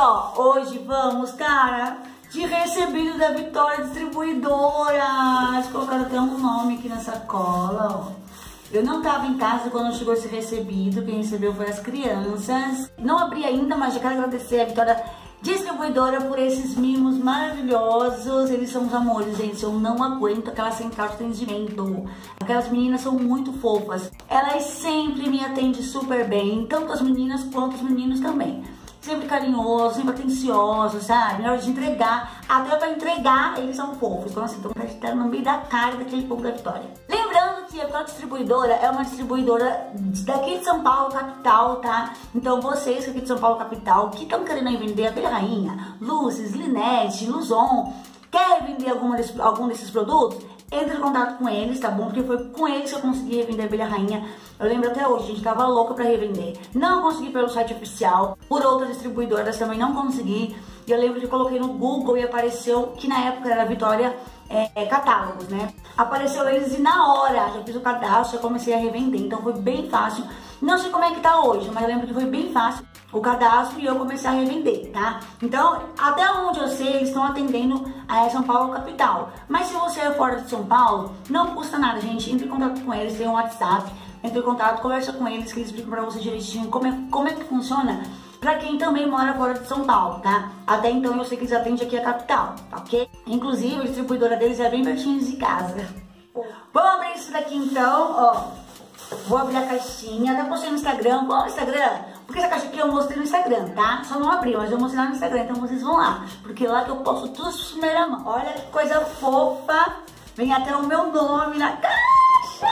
Ó, hoje vamos, cara, de recebido da Vitória Distribuidora. Eles colocaram até um nome aqui na sacola, ó. Eu não tava em casa quando chegou esse recebido, quem recebeu foi as crianças. Não abri ainda, mas já quero agradecer a Vitória Distribuidora por esses mimos maravilhosos. Eles são os amores, gente. Eu não aguento aquela central de atendimento. Aquelas meninas são muito fofas. Elas sempre me atendem super bem, tanto as meninas quanto os meninos também. Sempre carinhoso, sempre atencioso, sabe? Na hora de entregar, até pra entregar, eles são fofos. Então, assim, estão estar no meio da cara daquele povo da Vitória. Lembrando que a Vitória Distribuidora é uma distribuidora daqui de São Paulo, capital, tá? Então, vocês aqui de São Paulo, capital, que estão querendo aí vender Abelha Rainha, Lucis, Linete, Luzon, quer vender algum desses produtos? Entre em contato com eles, tá bom? Porque foi com eles que eu consegui revender a Abelha Rainha. Eu lembro até hoje, a gente tava louca pra revender. Não consegui pelo site oficial, por outras distribuidoras também não consegui. E eu lembro que eu coloquei no Google e apareceu, que na época era Vitória Catálogos, né? Apareceu eles e na hora, já fiz o cadastro, já comecei a revender. Então foi bem fácil. Não sei como é que tá hoje, mas eu lembro que foi bem fácil o cadastro e eu comecei a revender, tá? Então, até onde eu sei, eles estão atendendo a São Paulo capital. Mas se você é fora de São Paulo, não custa nada, gente. Entre em contato com eles, tem um WhatsApp, entre em contato, conversa com eles, que eles explicam pra você direitinho como é que funciona pra quem também mora fora de São Paulo, tá? Até então eu sei que eles atendem aqui a capital, ok? Inclusive, a distribuidora deles é bem pertinho de casa. Vamos abrir isso daqui então, ó. Vou abrir a caixinha, até postei no Instagram. Qual é o Instagram? Porque essa caixa aqui eu mostrei no Instagram, tá? Só não abri, mas eu mostrei lá no Instagram, então vocês vão lá. Porque lá que eu posto tudo de primeira mão. Olha que coisa fofa. Vem até o meu nome na caixa.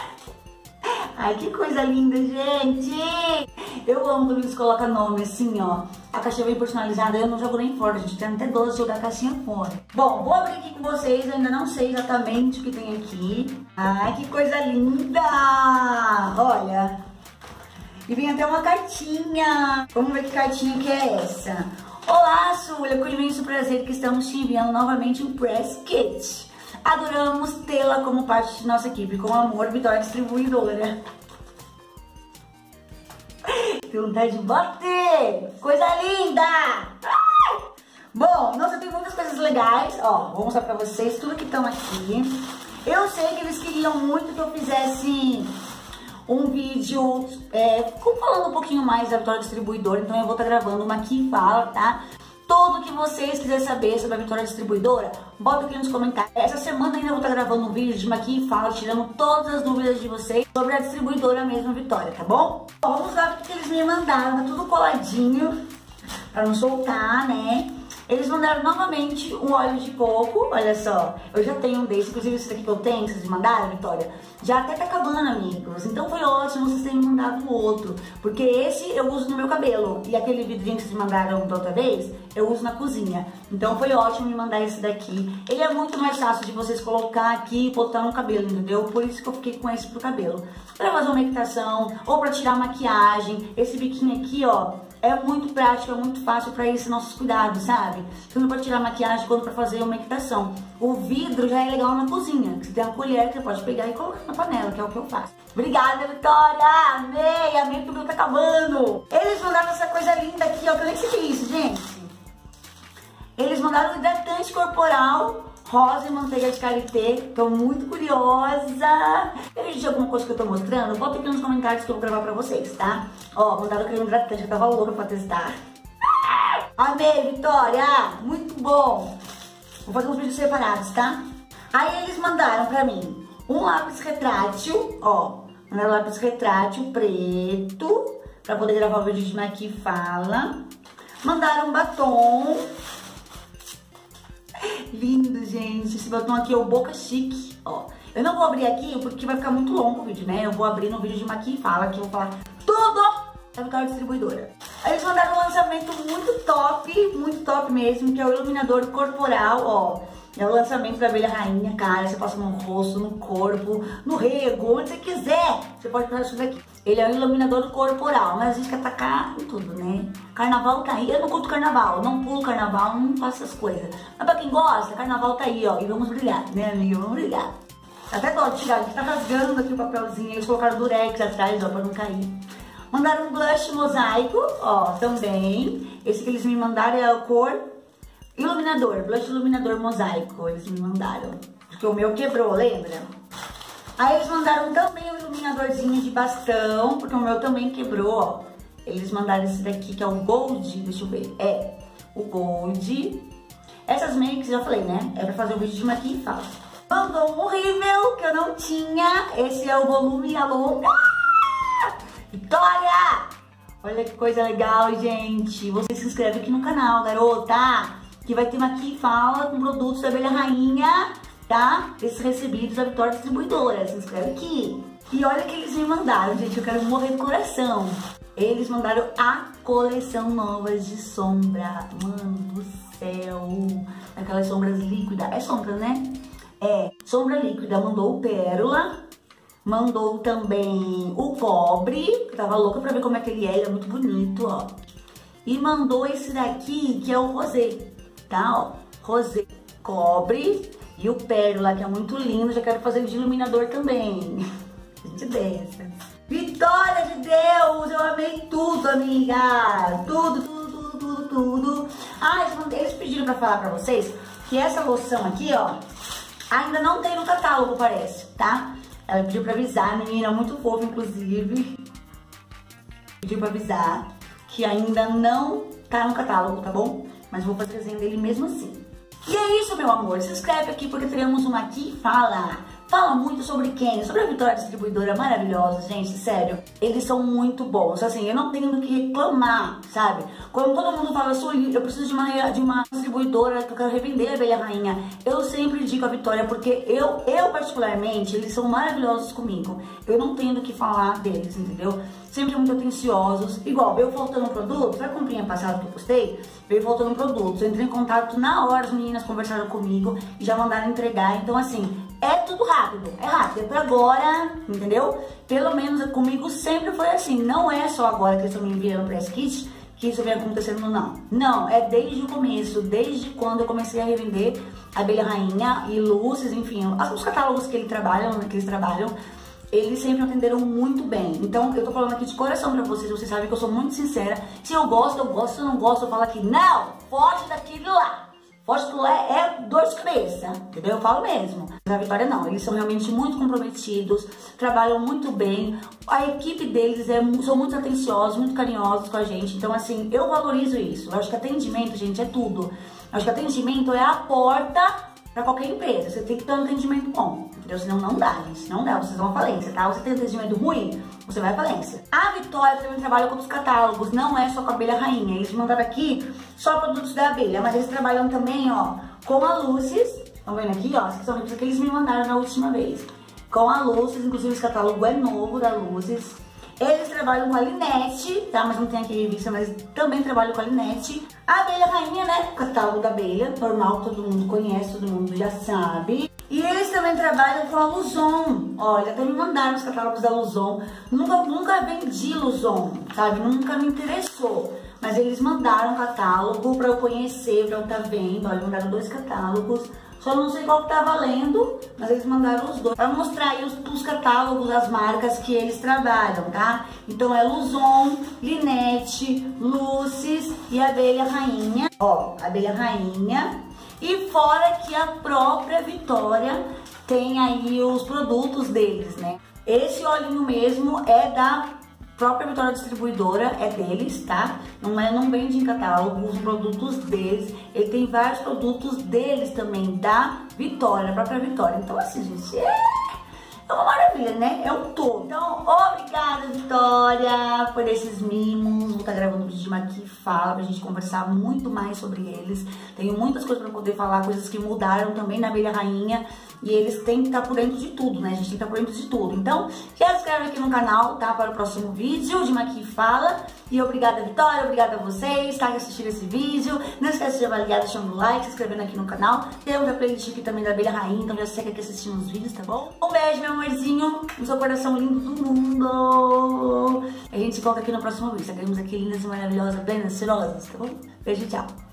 Ai, que coisa linda, gente. Eu amo quando eles colocam nome assim, ó. A caixa vem personalizada, eu não jogo nem fora, gente. Tem até 12 jogar a caixinha fora. Bom, vou abrir aqui com vocês, eu ainda não sei exatamente o que tem aqui. Ai, que coisa linda. Olha. E vem até uma cartinha. Vamos ver que cartinha que é essa. Olá, Súlia, com imenso prazer que estamos te enviando novamente um press kit. Adoramos tê-la como parte de nossa equipe. Com amor, Vitória Distribuidora. Tem vontade de bater. Coisa linda. Ai! Bom, nossa, tem muitas coisas legais. Ó, vou mostrar pra vocês tudo que estão aqui. Eu sei que eles queriam muito que eu fizesse um vídeo falando um pouquinho mais da Vitória Distribuidora. Então eu vou estar gravando uma Aqui Fala, tá? Tudo que vocês quiserem saber sobre a Vitória Distribuidora, bota aqui nos comentários. Essa semana ainda vou estar gravando um vídeo de uma Aqui Fala, tirando todas as dúvidas de vocês sobre a distribuidora mesmo, Vitória, tá bom? Vamos lá, porque eles me mandaram, tá tudo coladinho, pra não soltar, né? Eles mandaram novamente um óleo de coco, olha só. Eu já tenho um desse, inclusive esse daqui que eu tenho, que vocês mandaram, Vitória, já até tá acabando, amigos. Então foi ótimo vocês terem mandado o outro, porque esse eu uso no meu cabelo. E aquele vidrinho que vocês mandaram da outra vez, eu uso na cozinha. Então foi ótimo me mandar esse daqui. Ele é muito mais fácil de vocês colocar aqui e botar no cabelo, entendeu? Por isso que eu fiquei com esse pro cabelo. Pra fazer uma equitação, ou pra tirar maquiagem. Esse biquinho aqui, ó, é muito prático, é muito fácil para esses nossos cuidados, sabe? Tanto para tirar maquiagem quanto para fazer uma equitação. O vidro já é legal na cozinha. Você tem uma colher que você pode pegar e colocar na panela, que é o que eu faço. Obrigada, Vitória! Amei! Amei porque tá acabando! Eles mandaram essa coisa linda aqui, ó, que eu nem sei o que é isso, gente. Eles mandaram um hidratante corporal rosa e manteiga de karité. Tô muito curiosa. Tem alguma coisa que eu tô mostrando? Bota aqui nos comentários que eu vou gravar pra vocês, tá? Ó, mandaram creme hidratante, eu tava louca pra testar. Amei, Vitória! Muito bom! Vou fazer uns vídeos separados, tá? Aí eles mandaram pra mim um lápis retrátil, ó. Mandaram lápis retrátil preto, pra poder gravar o vídeo de Aqui Fala. Mandaram um batom. Lindo, gente. Esse batom aqui é o Boca Chique, ó. Eu não vou abrir aqui porque vai ficar muito longo o vídeo, né? Eu vou abrir no vídeo de Aqui Fala, que eu vou falar tudo da Vitória Distribuidora. Aí eles mandaram um lançamento muito top mesmo, que é o iluminador corporal, ó. É o lançamento da Abelha Rainha, cara. Você passa no rosto, no corpo, no rego, onde você quiser. Você pode passar isso daqui. Ele é um iluminador corporal, mas a gente quer atacar em tudo, né? Carnaval tá aí. Eu não curto carnaval, não pulo carnaval, não faço essas coisas. Mas pra quem gosta, carnaval tá aí, ó. E vamos brilhar, né, amiga? Vamos brilhar. Até dó de tirar, a gente tá rasgando aqui o papelzinho. Eles colocaram durex atrás, ó, pra não cair. Mandaram um blush mosaico, ó, também. Esse que eles me mandaram é a cor iluminador, blush iluminador mosaico. Eles me mandaram, porque o meu quebrou, lembra? Aí eles mandaram também o iluminadorzinho de bastão, porque o meu também quebrou, ó. Eles mandaram esse daqui, que é o Gold, deixa eu ver. É, o Gold. Essas makes, já falei, né? É pra fazer o vídeo de maquia e fala. Mandou um rímel que eu não tinha. Esse é o volume Alô. Vitória! Olha que coisa legal, gente. Você se inscreve aqui no canal, garota, que vai ter maquia e fala com produtos da Abelha Rainha, tá? Esses recebidos da Vitória Distribuidora. Se inscreve aqui. E olha que eles me mandaram, gente. Eu quero morrer do coração. Eles mandaram a coleção nova de sombra. Mano do céu. Aquelas sombras líquidas. É sombra, né? É. Sombra líquida. Mandou o Pérola. Mandou também o Cobre. Eu tava louca pra ver como é que ele é. Ele é muito bonito, ó. E mandou esse daqui, que é o Rosé. Tá, ó. Rosé. Cobre. E o Pérola, que é muito lindo. Já quero fazer de iluminador também. Gente dessa. Vitória de Deus! Eu amei tudo, amiga! Tudo. Ah, eles pediram pra falar pra vocês que essa loção aqui, ó, ainda não tem no catálogo, parece, tá? Ela pediu pra avisar, a menina muito fofa, inclusive. Pediu pra avisar que ainda não tá no catálogo, tá bom? Mas vou fazer resenha dele mesmo assim. E é isso, meu amor. Se inscreve aqui porque teremos uma aqui e fala. Fala muito sobre quem? Sobre a Vitória Distribuidora maravilhosa, gente, sério. Eles são muito bons, assim, eu não tenho do que reclamar, sabe? Quando todo mundo fala, eu preciso de uma distribuidora que eu quero revender a Abelha Rainha, eu sempre digo a Vitória, porque eu particularmente, eles são maravilhosos comigo. Eu não tenho do que falar deles, entendeu? Sempre muito atenciosos. Igual, veio faltando produto, sabe a comprinha passada que eu postei? Veio faltando produtos, eu entrei em contato na hora, as meninas conversaram comigo e já mandaram entregar, então assim, é tudo rápido, é pra agora, entendeu? Pelo menos comigo sempre foi assim, não é só agora que eles estão me enviando o press kit que isso vem acontecendo, não. Não, é desde o começo, desde quando eu comecei a revender a Abelha Rainha e Luces, enfim, os catálogos que eles trabalham, eles sempre atenderam muito bem. Então, eu tô falando aqui de coração pra vocês sabem que eu sou muito sincera. Se eu gosto, se eu não gosto, eu falo aqui, não, foge daquilo lá. Foge daquilo lá é dor de cabeça, entendeu? Eu falo mesmo. Na Vitória não, eles são realmente muito comprometidos, trabalham muito bem. A equipe deles são muito atenciosos, muito carinhosos com a gente. Então, assim, eu valorizo isso. Eu acho que atendimento, gente, é tudo. Eu acho que atendimento é a porta pra qualquer empresa. Você tem que ter um atendimento bom, entendeu? Senão não dá, gente. Não dá, vocês vão à falência, tá? Você tem atendimento ruim, você vai à falência. A Vitória também trabalha com outros catálogos, não é só com a Abelha Rainha. Eles mandaram aqui só produtos da abelha, mas eles trabalham também, ó, com a Luces. Estão vendo aqui, ó? Esses são os que eles me mandaram na última vez. Com a Luces, inclusive esse catálogo é novo da Luces. Eles trabalham com a Linete, tá? Mas não tem aqui revista, mas também trabalham com a Linete. A Abelha Rainha, né? Catálogo da abelha, normal, todo mundo conhece, todo mundo já sabe. E eles também trabalham com a Luzon. Olha, até me mandaram os catálogos da Luzon. Nunca vendi Luzon, sabe? Nunca me interessou. Mas eles mandaram um catálogo pra eu conhecer, pra eu estar vendo. Olha, mandaram 2 catálogos. Só não sei qual que tá valendo, mas eles mandaram os 2 pra mostrar aí os catálogos, as marcas que eles trabalham, tá? Então é Luzon, Linete, Luces e Abelha Rainha. Ó, Abelha Rainha. E fora que a própria Vitória tem aí os produtos deles, né? Esse olhinho mesmo é da própria Vitória Distribuidora, é deles, tá? Não vende em catálogo os produtos deles. Ele tem vários produtos deles também, da Vitória, a própria Vitória. Então assim, gente, é uma maravilha, né? É um todo. Então, obrigada, Vitória, por esses mimos. Vou estar gravando um vídeo de maquia e fala pra gente conversar muito mais sobre eles. Tenho muitas coisas pra poder falar, coisas que mudaram também na Abelha Rainha. E eles têm que estar por dentro de tudo, né? A gente tem que estar por dentro de tudo. Então, já se inscreve aqui no canal, tá? Para o próximo vídeo de Maquia e Fala. E obrigada, Vitória. Obrigada a vocês, tá? Que assistiram esse vídeo. Não esquece de avaliar, deixando o like, se inscrevendo aqui no canal. Temos a playlist aqui também da Abelha Rainha, então já segue aqui assistindo os vídeos, tá bom? Um beijo, meu amorzinho. No seu coração lindo do mundo. A gente se encontra aqui no próximo vídeo. Seguimos aqui lindas e maravilhosas, plenas, cheirosas, tá bom? Beijo, tchau.